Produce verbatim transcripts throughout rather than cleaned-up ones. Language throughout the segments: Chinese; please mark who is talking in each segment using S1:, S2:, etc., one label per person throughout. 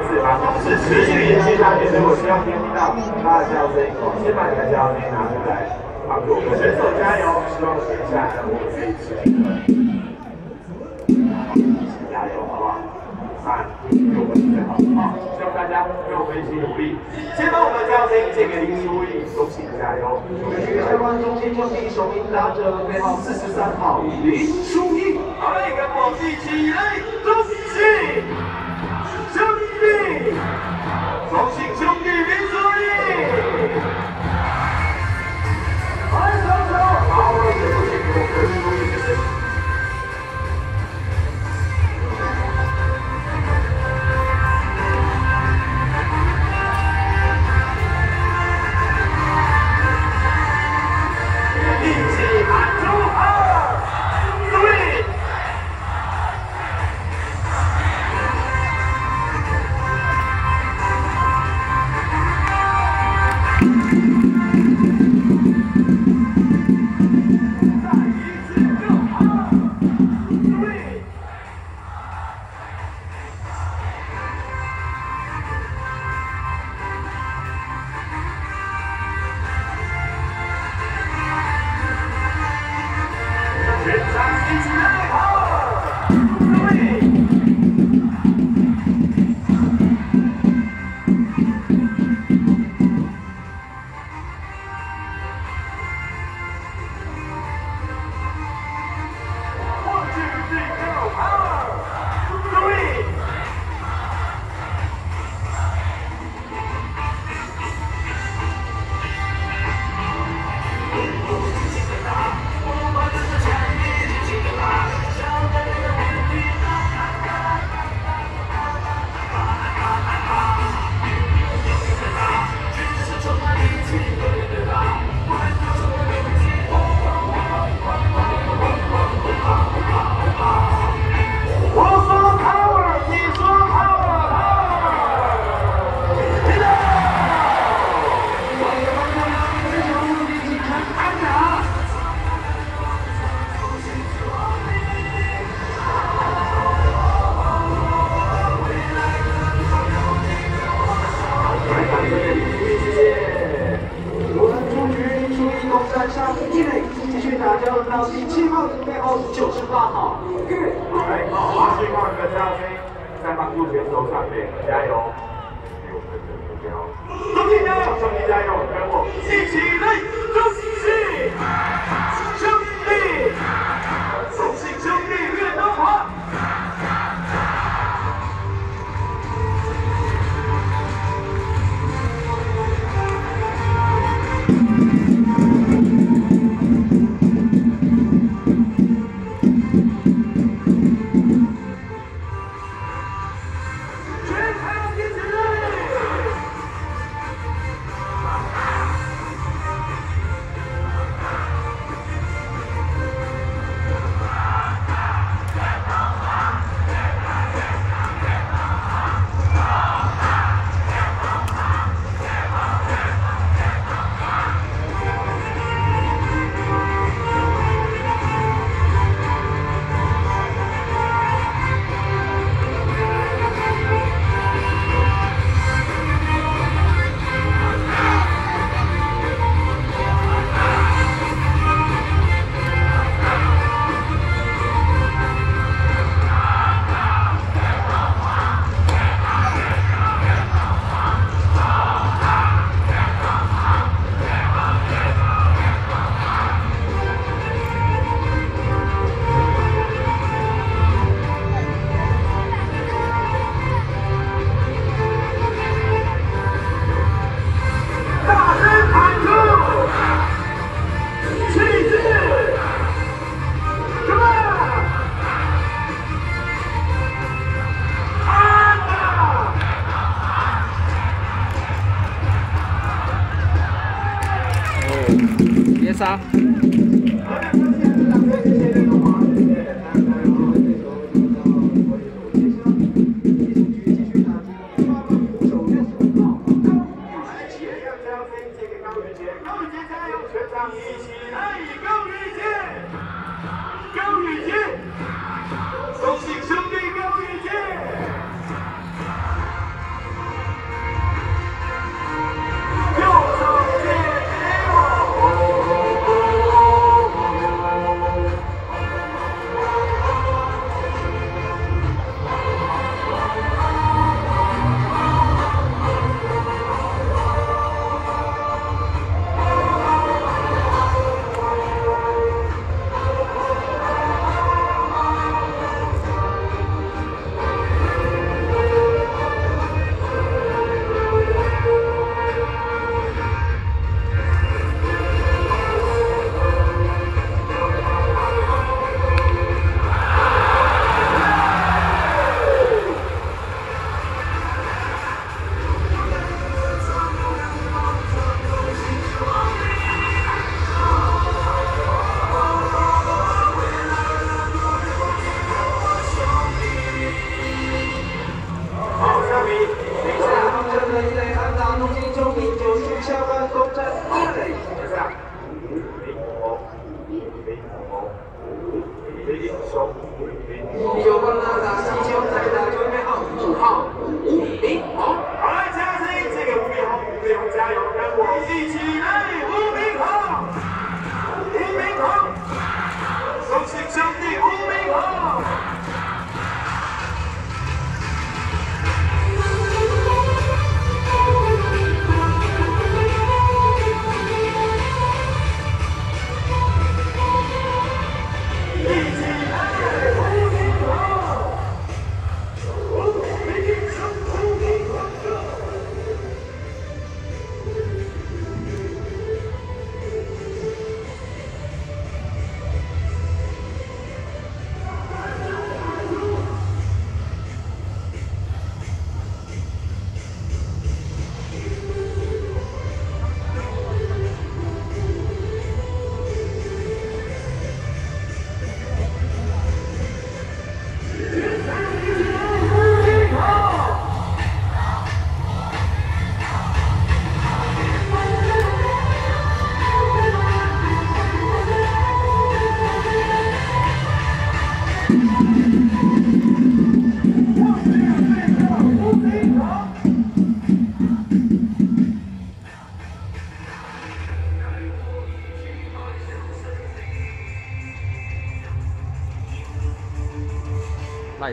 S1: 次把同事持续延续下去，所以我希望听到他的叫声，先把你的叫声拿出来，帮助我们选手加油！希望接下来我们可以持续的一起加油，好不好？啊，给我们最好，好，希望大家跟我们一起努力。先把我们的叫声借给林书义，恭喜加油！我们这个相关中间就第一手应答者编号四十三号林书义，好嘞，跟我一起来，恭喜！ 兄弟，恭喜兄弟林书义！来，手手，好，我们全部辛苦，跟书义谢谢。一起喊出二，three。 到第七号的背后九十八号，来，好，最后一个加飞，在帮助选手上面加油！兄弟加油！兄弟加油！跟我一起来，恭喜兄弟，恭喜兄弟越东华！
S2: 别杀！
S1: 恭喜兄弟高宇杰！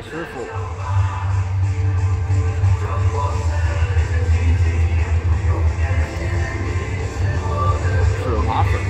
S2: 师傅。水滑粉。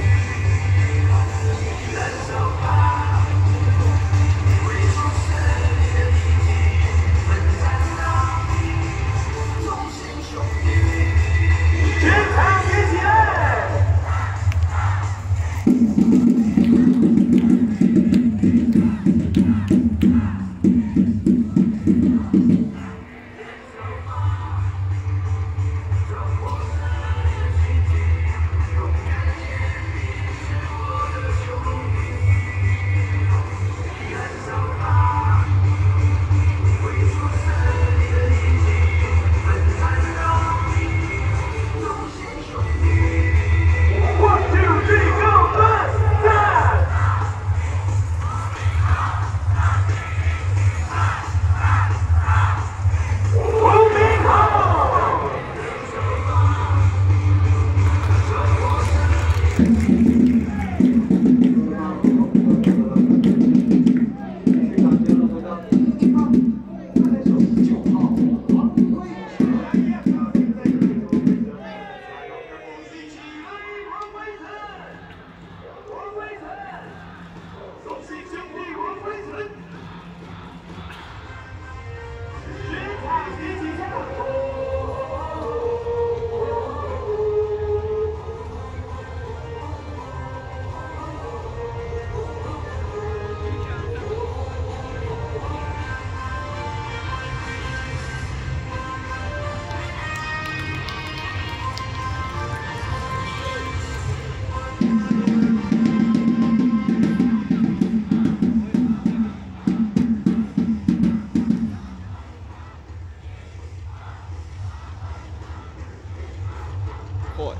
S2: 嚯！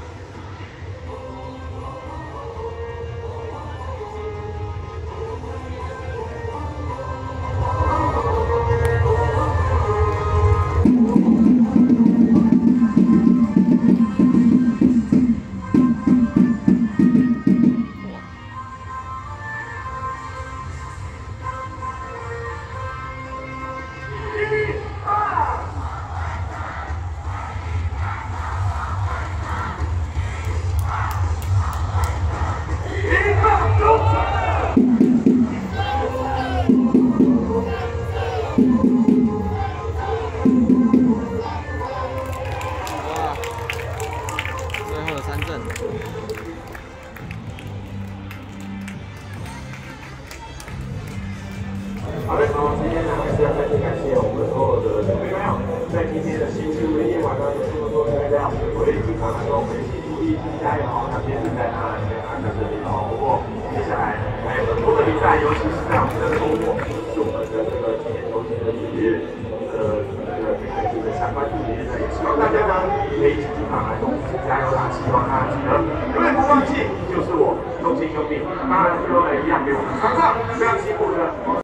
S1: 好的，好，今天呢还是要再次感谢我们所有的球迷朋友，在今天的星期五的夜晚呢，有这么多的力量，我也经常能够回去注意加油，那今天在那里面看在这里哦。不过接下来还有很多的比赛，尤其是在我们的周末，是我们的这个纪念球星的节日，呃，这个每个季的相关节日呢，也希望大家呢可以经常来跟我们一起加油打气，希望大家记得永远不放弃，就是我中心兄弟。当然最后呢，一样给我们场上非常辛苦的。